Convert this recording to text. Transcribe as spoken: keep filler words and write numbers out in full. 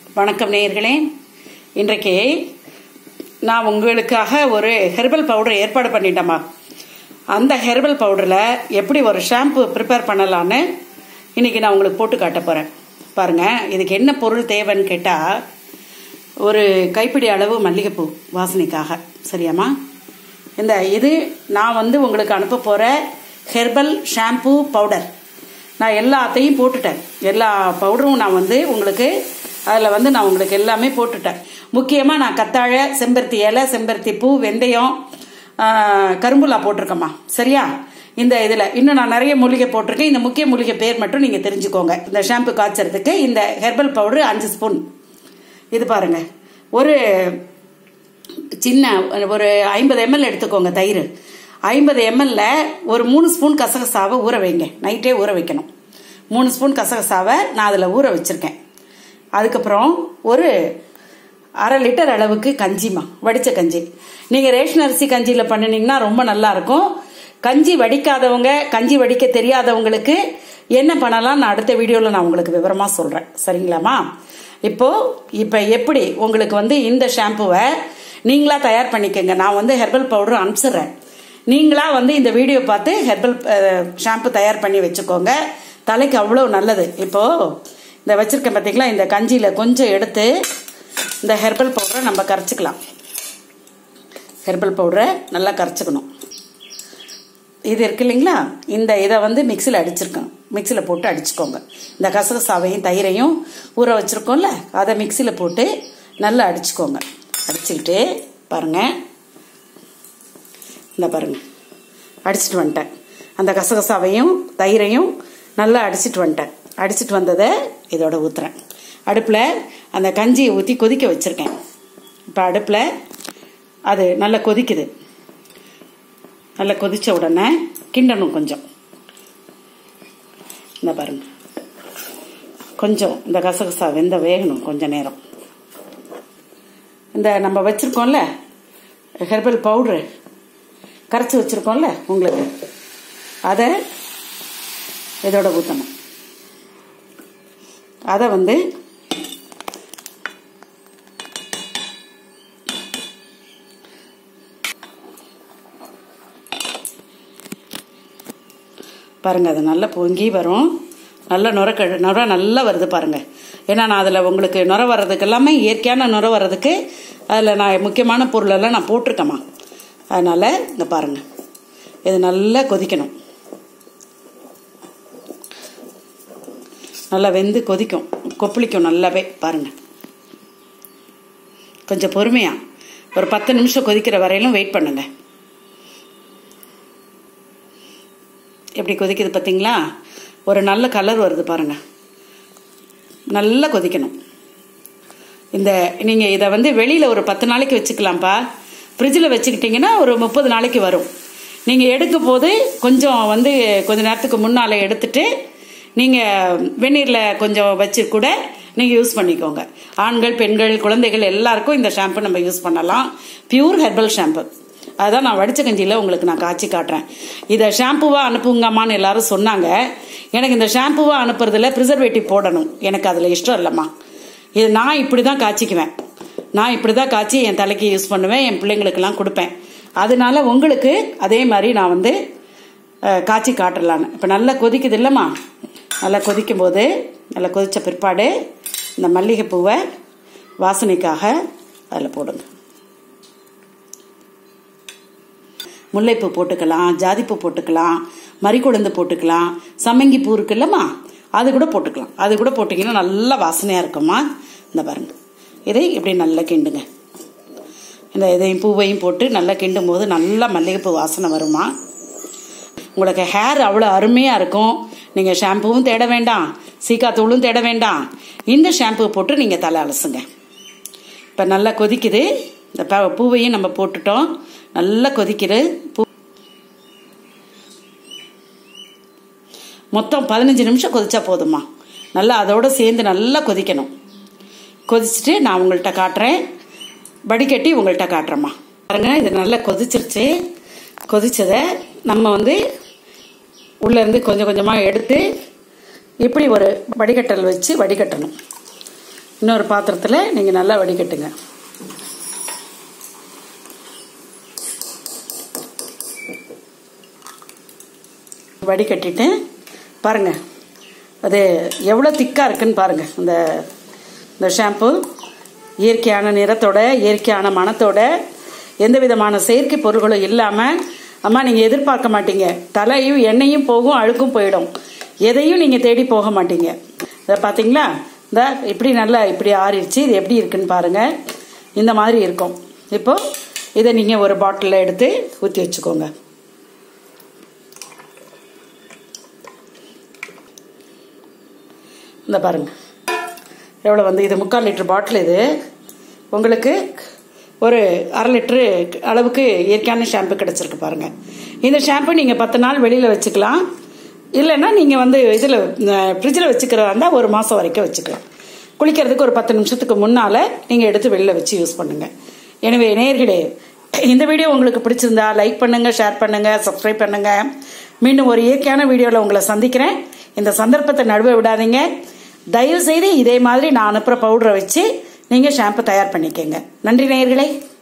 வணக்கம் நேயர்களே. இன்றைக்கு நான் உங்களுக்காக ஒரு ஹெர்பல் பவுடர் ஏற்பாடு பண்ணிட்டேம்மா. அந்த ஹெர்பல் பவுடரில் எப்படி ஒரு ஷாம்பு ப்ரிப்பேர் பண்ணலான்னு இன்றைக்கி நான் உங்களுக்கு போட்டு காட்ட போகிறேன். பாருங்கள், இதுக்கு என்ன பொருள் தேவைன்னு கேட்டால், ஒரு கைப்பிடி அளவு மல்லிகைப்பூ வாசனைக்காக. சரியாம்மா? இந்த இது நான் வந்து உங்களுக்கு அனுப்ப போகிற ஹெர்பல் ஷாம்பூ பவுடர். நான் எல்லாத்தையும் போட்டுட்டேன். எல்லா பவுடரும் நான் வந்து உங்களுக்கு அதில் வந்து நான் உங்களுக்கு எல்லாமே போட்டுட்டேன். முக்கியமாக நான் கத்தாழை, செம்பருத்தி இலை, செம்பருத்தி பூ, வெந்தயம், கரும்புலா போட்டிருக்கேம்மா. சரியா? இந்த இதில் இன்னும் நான் நிறைய மூலிகை போட்டிருக்கேன். இந்த முக்கிய மூலிகை பேர் மட்டும் நீங்கள் தெரிஞ்சுக்கோங்க. இந்த ஷாம்பு காய்ச்சறதுக்கு இந்த ஹெர்பல் பவுடர் அஞ்சு ஸ்பூன். இது பாருங்கள், ஒரு சின்ன ஒரு ஐம்பது எம்எல் எடுத்துக்கோங்க. தயிர் ஐம்பது எம்எல்ல ஒரு மூணு ஸ்பூன் கசகசாவை ஊற வைங்க. நைட்டே ஊற வைக்கணும். மூணு ஸ்பூன் கசகசாவை நான் அதில் ஊற வச்சுருக்கேன். அதுக்கப்புறம் ஒரு அரை லிட்டர் அளவுக்கு கஞ்சிமா, வடித்த கஞ்சி. நீங்கள் ரேஷன் அரிசி கஞ்சியில் பண்ணினீங்கன்னா ரொம்ப நல்லாயிருக்கும். கஞ்சி வடிக்காதவங்க, கஞ்சி வடிக்க தெரியாதவங்களுக்கு என்ன பண்ணலாம் நான் அடுத்த வீடியோவில் நான் உங்களுக்கு விவரமாக சொல்கிறேன். சரிங்களாம்மா? இப்போது இப்போ எப்படி உங்களுக்கு வந்து இந்த ஷாம்புவை நீங்களாக தயார் பண்ணிக்கோங்க. நான் வந்து ஹெர்பல் பவுடர் அனுப்பிச்சிடுறேன். நீங்களா வந்து இந்த வீடியோ பார்த்து ஹெர்பல் ஷாம்பு தயார் பண்ணி வச்சுக்கோங்க. தலைக்கு அவ்வளோ நல்லது. இப்போது இந்த வச்சுருக்கேன் பார்த்தீங்களா, இந்த கஞ்சியில் கொஞ்சம் எடுத்து இந்த ஹெர்பல் பவுடரை நம்ம கரைச்சிக்கலாம். ஹெர்பல் பவுடரை நல்லா கரைச்சிக்கணும். இது இருக்கு இல்லைங்களா, இந்த இதை வந்து மிக்சியில் அடிச்சிருக்கேன். மிக்சியில் போட்டு அடிச்சுக்கோங்க. இந்த கசகசாவையும் தயிரையும் ஊற வச்சுருக்கோம்ல, அதை மிக்சியில் போட்டு நல்லா அடிச்சுக்கோங்க. அடிச்சுக்கிட்டு பாருங்கள், இந்த பாருங்கள், அடிச்சுட்டு வந்துட்டேன். அந்த கசகசாவையும் தயிரையும் நல்லா அடிச்சுட்டு வந்துட்டேன். அடிச்சுட்டு வந்ததை இதோட ஊற்றுறேன். அடுப்பில் அந்த கஞ்சியை ஊற்றி கொதிக்க வச்சுருக்கேன். இப்போ அடுப்பில் அது நல்லா கொதிக்குது. நல்லா கொதித்த உடனே கிண்டணும். கொஞ்சம் இந்த பாருங்க, கொஞ்சம் இந்த கசகசா வெந்த வேகணும் கொஞ்சம் நேரம். இந்த நம்ம வச்சுருக்கோம்ல ஹெர்பல் பவுட்ரு கரைச்சி வச்சுருக்கோம்ல உங்களுக்கு, அதை இதோட ஊற்றணும். அதை வந்து பாருங்கள், அது நல்லா பொங்கி வரும். நல்லா நுர க நுர நல்லா வருது பாருங்கள். ஏன்னா நான் அதில் உங்களுக்கு நுர வர்றதுக்கு எல்லாமே இயற்கையான நுர வர்றதுக்கு அதில் நான் முக்கியமான பொருளெல்லாம் நான் போட்டிருக்கேம்மா. அதனால் இந்த பாருங்கள், இது நல்லா கொதிக்கணும். நல்லா வெந்து கொதிக்கும், கொப்பளிக்கும் நல்லாவே. பாருங்கள், கொஞ்சம் பொறுமையாக ஒரு பத்து நிமிஷம் கொதிக்கிற வரையிலும் வெயிட் பண்ணுங்க. எப்படி கொதிக்குது பார்த்தீங்களா? ஒரு நல்ல கலர் வருது பாருங்கள். நல்லா கொதிக்கணும். இந்த நீங்கள் இதை வந்து வெளியில் ஒரு பத்து நாளைக்கு வச்சுக்கலாம்ப்பா. ஃப்ரிட்ஜில் வச்சுக்கிட்டிங்கன்னா ஒரு முப்பது நாளைக்கு வரும். நீங்கள் எடுக்கும் போது கொஞ்சம் வந்து கொஞ்சம் நேரத்துக்கு முன்னால் எடுத்துட்டு நீங்கள் வெந்நீரில் கொஞ்சம் வச்சு கூட நீங்கள் யூஸ் பண்ணிக்கோங்க. ஆண்கள், பெண்கள், குழந்தைகள் எல்லாருக்கும் இந்த ஷாம்பு நம்ம யூஸ் பண்ணலாம். Pure herbal shampoo. அதுதான் நான் வடித்த கஞ்சியில் உங்களுக்கு நான் காய்ச்சி காட்டுறேன். இதை ஷாம்புவாக அனுப்புங்கம்மான்னு எல்லாரும் சொன்னாங்க. எனக்கு இந்த ஷாம்புவாக அனுப்புறதுல ப்ரிசர்வேட்டிவ் போடணும். எனக்கு அதில் இஷ்டம் இல்லைம்மா. இது நான் இப்படி தான் காய்ச்சிக்குவேன். நான் இப்படி தான் காய்ச்சி என் தலைக்கு யூஸ் பண்ணுவேன், என் பிள்ளைங்களுக்கெல்லாம் கொடுப்பேன். அதனால உங்களுக்கு அதே மாதிரி நான் வந்து காய்ச்சி காட்டலான்னு. இப்போ நல்லா கொதிக்குது இல்லைம்மா? நல்லா கொதிக்கும் போது, நல்லா கொதித்த பிற்பாடு இந்த மல்லிகைப்பூவை வாசனைக்காக அதில் போடுங்க. முல்லைப்பூ போட்டுக்கலாம், ஜாதிப்பூ போட்டுக்கலாம், மறிக்குழந்து போட்டுக்கலாம், சம்மங்கி பூ இருக்கு இல்லைம்மா, அது கூட போட்டுக்கலாம். அது கூட போட்டிங்கன்னா நல்லா வாசனையாக இருக்கும்மா. இந்த பாருங்க, இதை இப்படி நல்லா கிண்டுங்க. இந்த இதையும் பூவையும் போட்டு நல்லா கிண்டும் போது நல்லா மல்லிகைப்பூ வாசனை வருமா. உங்களுக்கு ஹேர் அவ்வளோ அருமையாக இருக்கும். நீங்கள் ஷாம்புவும் தேட வேண்டாம், சீக்காத்தூளும் தேட வேண்டாம். இந்த ஷாம்பு போட்டு நீங்கள் தலை அலசுங்க. இப்போ நல்லா கொதிக்குது. இந்த பூவையும் நம்ம போட்டுட்டோம். நல்லா கொதிக்குது. பூ மொத்தம் பதினஞ்சு நிமிஷம் கொதிச்சா போதுமா. நல்லா அதோடு சேர்ந்து நல்லா கொதிக்கணும். கொதிச்சுட்டு நான் உங்கள்கிட்ட காட்டுறேன். வடிகட்டி உங்கள்கிட்ட காட்டுறேம்மா. பாருங்க, இது நல்லா கொதிச்சிருச்சு. கொதிச்சதை நம்ம வந்து உள்ளேருந்து கொஞ்சம் கொஞ்சமாக எடுத்து இப்படி ஒரு வடிகட்டல் வச்சு வடிகட்டணும். இன்னொரு பாத்திரத்தில் நீங்கள் நல்லா வடிகட்டுங்க. வடிகட்டிட்டு பாருங்க, அது எவ்வளோ திக்காக இருக்குன்னு பாருங்க. இந்த இந்த ஷாம்பு இயற்கையான நிறத்தோட, இயற்கையான மணத்தோட, எந்த விதமான செயற்கை பொருள்களும் இல்லாமல், அம்மா நீங்கள் எதிர்பார்க்க மாட்டீங்க. தலையும் எண்ணெயும் போகும், அழுக்கும் போயிடும். எதையும் நீங்கள் தேடி போக மாட்டீங்க. இதை பார்த்தீங்களா? இந்த இப்படி நல்லா இப்படி ஆறிடுச்சு. இது எப்படி இருக்குன்னு பாருங்கள். இந்த மாதிரி இருக்கும். இப்போது இதை நீங்கள் ஒரு பாட்டிலில் எடுத்து ஊற்றி வச்சுக்கோங்க. இந்த பாருங்கள் எவ்வளோ வந்து, இது முக்கால் லிட்டர் பாட்டில். இது உங்களுக்கு ஒரு அரை லிட்ரு அளவுக்கு இயற்கையான ஷாம்பு கிடச்சிருக்கு பாருங்கள். இந்த ஷாம்பு நீங்கள் பத்து நாள் வெளியில் வச்சுக்கலாம். இல்லைன்னா நீங்கள் வந்து இதில் ஃப்ரிட்ஜில் வச்சுக்கிறதா இருந்தால் ஒரு மாதம் வரைக்கும் வச்சுக்கலாம். குளிக்கிறதுக்கு ஒரு பத்து நிமிஷத்துக்கு முன்னால் நீங்கள் எடுத்து வெளியில் வச்சு யூஸ் பண்ணுங்கள். எனவே நேயர்களே, இந்த வீடியோ உங்களுக்கு பிடிச்சிருந்தா லைக் பண்ணுங்கள், ஷேர் பண்ணுங்கள், சப்ஸ்கிரைப் பண்ணுங்கள். மீண்டும் ஒரு இயற்கையான வீடியோவில் உங்களை சந்திக்கிறேன். இந்த சந்தர்ப்பத்தை நடுவே விடாதீங்க. தயவு செய்து இதே மாதிரி நான் அனுப்புகிற பவுடரை வச்சு நீங்கள் ஷாம்பு தயார் பண்ணிக்கங்க. நன்றி நேயர்களே.